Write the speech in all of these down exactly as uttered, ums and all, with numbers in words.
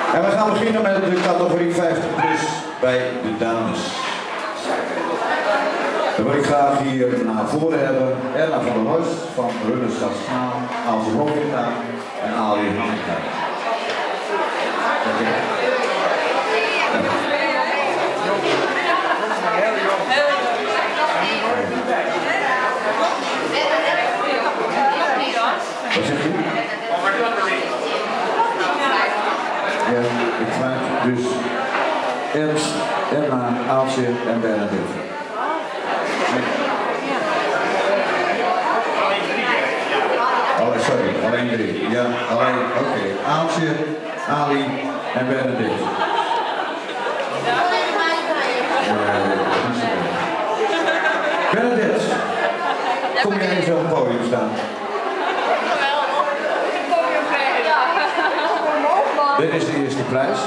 En we gaan beginnen met de categorie vijftig plus bij de dames. Dan wil ik graag hier naar voren hebben Erna van der Horst van Runners Gastaan, Aalse Hoogita en Ali Hamika. Wat zeg je? Ja, ik vraag dus Ernst, Erna, Aaltje en Bernadette. Oh, sorry, alleen drie. Ja, alleen, oké. Okay. Aaltje, Ali en Bernadette. Bernadette, kom jij eens op het podium staan? Dit is de eerste prijs.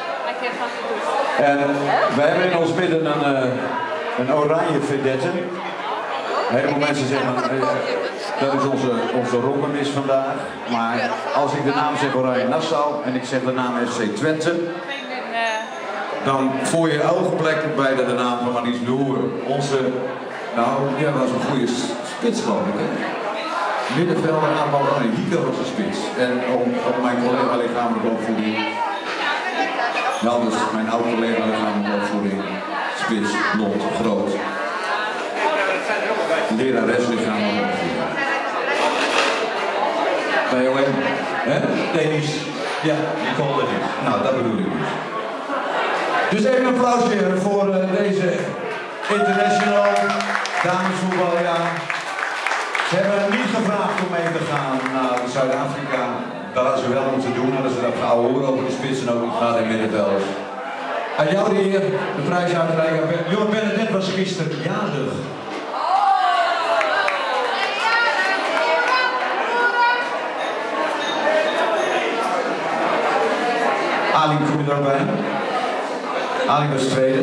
En wij hebben in ons midden een, uh, een oranje vedette. Een heleboel mensen zeggen, uh, dat is onze, onze rompermis vandaag. Maar als ik de naam zeg Oranje Nassau en ik zeg de naam F C Twente, dan voor je ogenblik bij de naam van Marlies Loer. Onze, nou ja, dat was een goede spits geloof ik. Hè? Middenvelder, aanvaller, en Hieke was een spits. En op, op mijn collega lichamelijke opvoeding, nou dus mijn oude collega lichamelijke opvoeding, spits, blond, groot. Lerares lichamelijke opvoeding. Bij jou hè? Hè? Tennis. Ja, Nicole Dennis. Nou, dat bedoel ik dus. Dus even een applaus weer voor uh, deze international damesvoetbaljaar. Ze hebben niet gevraagd om mee te gaan naar Zuid-Afrika. Dat hadden ze wel moeten doen, hadden ze dat gehouden horen over de spitsen ook niet gaat in middenvelders. Aan jou de heer de prijs uitreiken. Jonge Bernadette was gisteren jarig. Ali, kom je er ook bij? Ali was tweede.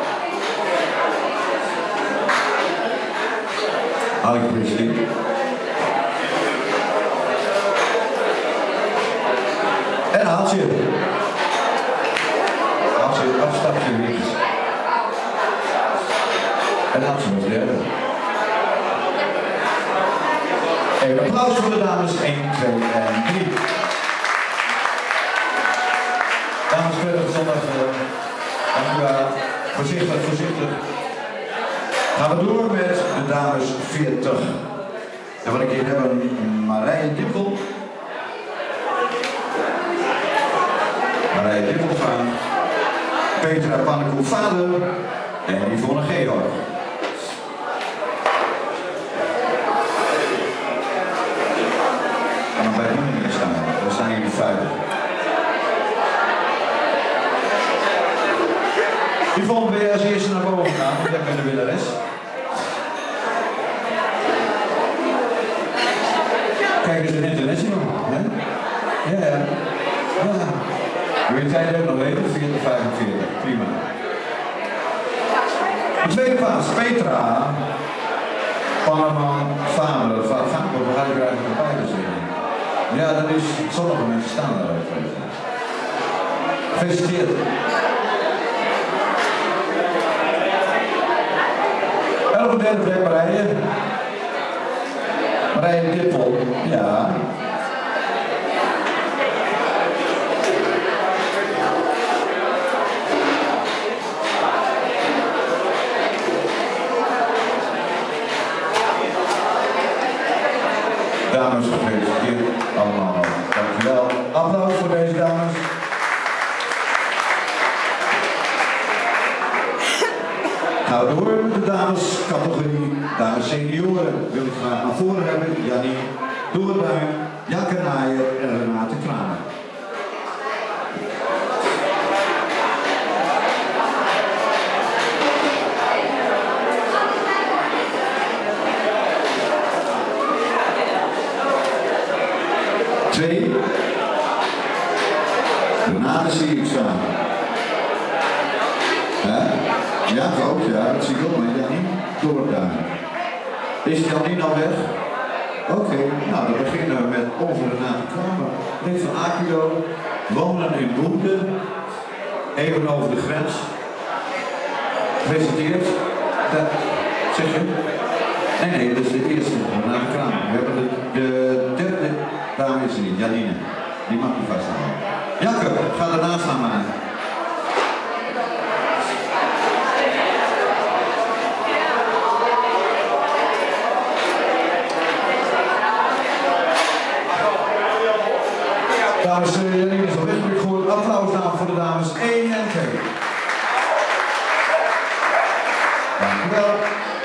Ali Priestley. En Aaltje. Aaltje, afstapje links. En Aaltje was derde. Even applaus voor de dames één, twee en drie. Dames, prettig zondag. Dank u wel. Voorzichtig, voorzichtig. Gaan we door met de dames veertig. En wat ik hier heb, Marije Dippel. Marije Dippel van Petra Pannenkoek vader en Yvonne Georg. En dan bij die niet staan. Dan staan jullie veilig. Yvonne, ben je als eerste naar boven gaan, want jij bent de winnares. Kijk eens, een international, hè? Ja, ja. Ja. Wil je tijd ook nog weten? veertig, vijfenveertig, prima. De tweede plaats, Petra Panneman Faber. Faber, waar ga ik er eigenlijk bij zeggen? Ja, dat is, sommige mensen staan daar ook. Gefeliciteerd. En op de derde plek Marije. Marije Dippel, ja. Dames, gefeliciteerd allemaal. Dankjewel. Applaus voor deze dames. Gaan we door met de damescategorie. Dames senioren wil ik graag naar voren hebben. Jannie Doorduin, Janke Naaier en Renate Kramer. Twee. Renate zie ik staan. Hè? Ja, ook, ja, dat zie ik ook, maar Jannie Doorduin. Is Jannie al weg? Oké, okay. Nou dan beginnen we met onze Renate Kramer. Dit van Akilo. wonen in Loenden, even over de grens. Gepresenteerd. Dat zeg je? Nee, nee, dat is de eerste, naar de kraan. We hebben de, de derde dame is er niet, Janine. Die mag niet vasthouden. Jacob, ga ernaast staan maar. Dames en heren, Janine is al wegelijk goed. Applaus nou voor de dames één en twee. Dank u wel.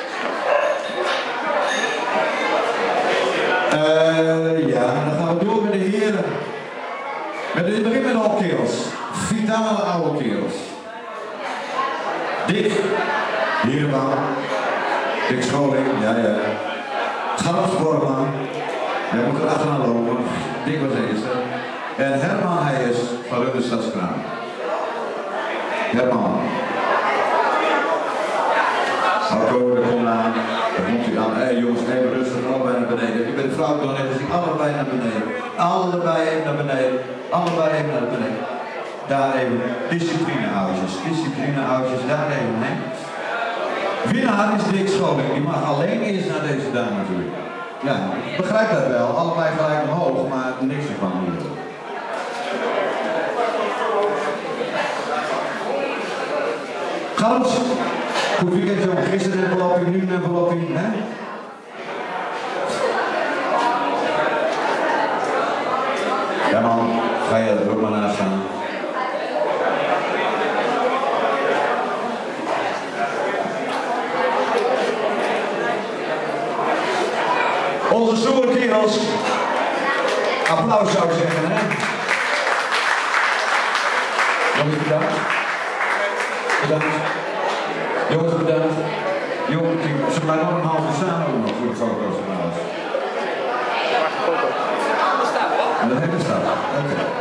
Uh, ja, dan gaan we door met de heren. Met het begin met de opkerels. Vitale oude kerels. Dick, Herenbouw. Dick Scholing, ja ja. Scharp Sportman. Jij moet er achteraan lopen. Dick was eerste. En Herman, hij is van Rudderstadskraan. Herman. Alco, daar komt aan. Daar komt u aan. Hé hey, jongens, even rustig, allebei naar beneden. Ik ben de vrouw dan even zien. Allebei naar beneden. Allebei even naar beneden. Allebei even naar beneden. Daar even. Disciplineoudjes. Disciplineoudjes, daar even heen. Winnaar is Dick Scholing. Die mag alleen eerst naar deze dame toe. Ja, ik begrijp dat wel. Allebei gelijk omhoog, maar niks ervan hier. Gans. Goed weekend jongen, gisteren een envelopje, nu een envelopje, hè? Ja man, ga je er ook maar naast staan. Onze stoere kerels. Applaus zou ik zeggen, hè? Jongens, bedankt. Bedankt. Jongens, bedankt. Jongens, ze blijven nog een half uur staan ook nog voor de foto's van alles. Dat hebben we staan. Oké.